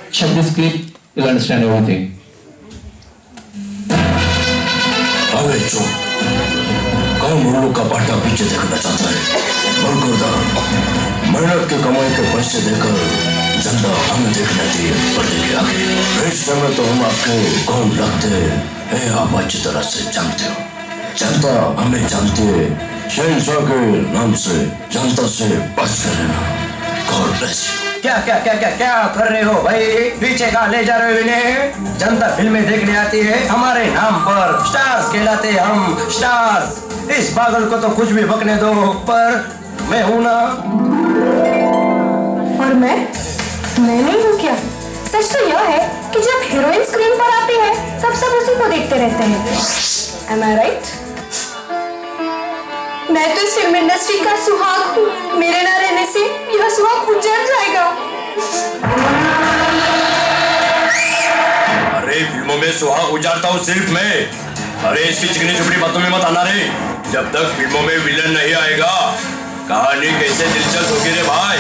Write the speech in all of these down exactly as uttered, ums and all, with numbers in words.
check this clip, you'll understand everything. अबे चुप, कौन मुल्लू का पाटा पीछे देखना चाहता है? बरकुरदा, मेहनत के कमाई के पैसे देकर जनता हमें देखने दी पर्दे के आगे। इस समय तो हम आपके कौन लगते हैं आप अच्छी तरह से जानते हो। जनता हमें जानती है, शहंशाह के नाम से जनता से बच कर रहना। God bless you. क्या क्या क्या क्या क्या कर रहे हो भाई? पीछे कहाँ ले जा रहे हो इन्हें? जनता फिल्में देखने आती है हमारे नाम पर, स्टार्स कहलाते हैं हम, स्टार्स। इस पागल को तो कुछ भी बकने दो, पर मैं हूं ना। और मैं मैं नहीं हूँ क्या? सच तो यह है कि जब हीरोइन स्क्रीन पर आती है तब सब उसी को देखते रहते हैं। Am I right? मैं तो इस फिल्म इंडस्ट्री का सुहाग हूँ। मेरे ना रहने से यह सुहाग उजड़ जाएगा। अरे फिल्मों में सुहाग उजाड़ता हूँ सिर्फ मैं। अरे इसकी चिकनी चुपड़ी बातों में मत आना रे। जब तक फिल्मों में विलन नहीं आएगा कहानी कैसे दिलचस्प होगी रे भाई।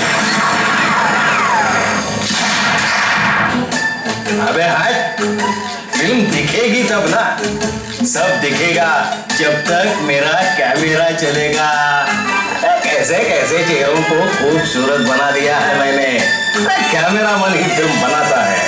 अबे हट, फिल्म दिखेगी तब ना। सब दिखेगा जब तक मेरा कैमरा चलेगा। कैसे कैसे चेहरों को खूबसूरत बना दिया है मैंने। कैमरा मन ही फिल्म बनाता है।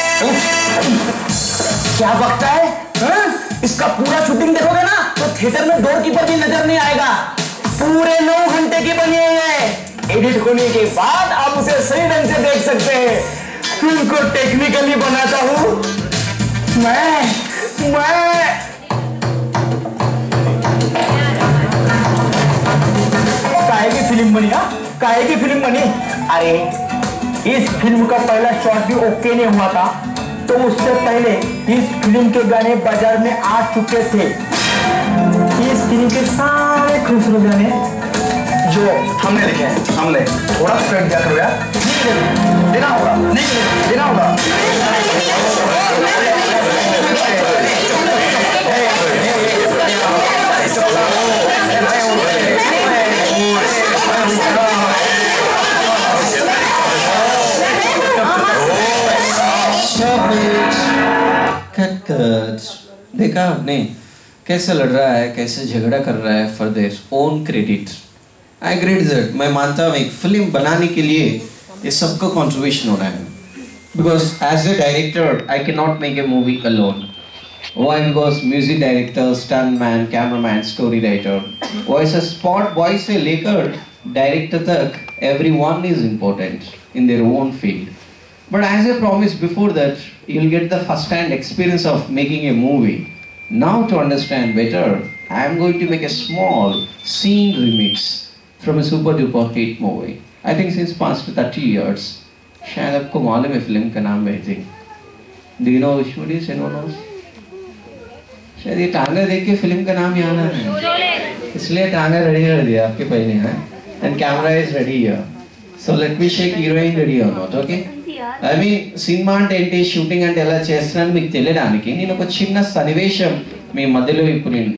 क्या बकता है? हा? इसका पूरा शूटिंग देखोगे ना तो थिएटर में डोर कीपर भी नजर नहीं आएगा। पूरे नौ घंटे की बनी है। एडिट होने के बाद आप उसे सही ढंग से देख सकते हैं। फिल्म को टेक्निकली बनाता हूँ मैं मैं काहे की फिल्म बनी? हा? काहे की फिल्म बनी? अरे इस फिल्म का पहला शॉट भी ओके नहीं हुआ था, तो उससे पहले इस फिल्म के गाने बाजार में आ चुके थे। इस फिल्म के सारे खूबसूरत गाने जो हमने लिखे हैं, हमने थोड़ा स्ट्रेट दिया करो यार। देना होगा, नहीं देना होगा। Cut cut. देखा आपने कैसे लड़ रहा है, कैसे झगड़ा कर रहा है for their own credit. I agree that. मैं मानता हूँ एक फिल्म बनाने के लिए ये सबका कंट्रीब्यूशन हो रहा है, because as a director I can not make a movie alone. Why? Because music director, stuntman, cameraman, story writer, voice spot boy से लेकर director तक, everyone is important in their own field. But as I promised before that, you'll get the first-hand experience of making a movie. Now to understand better, I am going to make a small scene remix from a super duper hit movie. I think since past thirty years, शायद आपको मालूम है film का नाम है थी। Do you know which movie is anyone else? शायद ये टांगा देख के फिल्म का नाम याद आ रहा है, इसलिए टांगा रेडी कर दिया आपके पहले हैं। And camera is ready here. So let me check heroine ready or not, okay? I mean, cinema అంటే ఏంటి, షూటింగ్ అంటే ఎలా చేస్తున్నాను మీకు తెలియడానికి నేను ఒక చిన్న సన్నివేశం మీ మధ్యలో ఇప్పుడు నేను